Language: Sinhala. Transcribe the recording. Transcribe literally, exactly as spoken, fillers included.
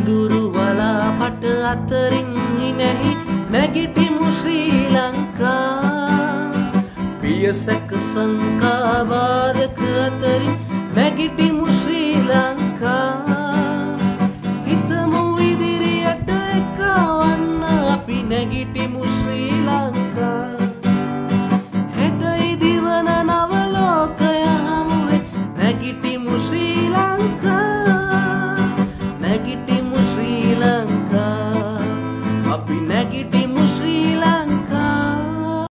සිඳුරු වලාපට අතරින් හිනෙහි නැගිටිමු ශ්‍රී ලංකා. පියසක සංකා